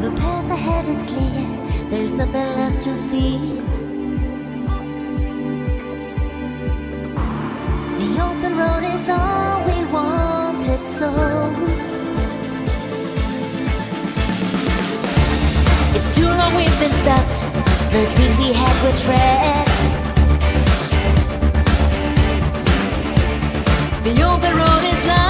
The path ahead is clear, there's nothing left to fear. The open road is all we wanted, so it's too long we've been stopped, the dreams we had were trapped. The open road is long.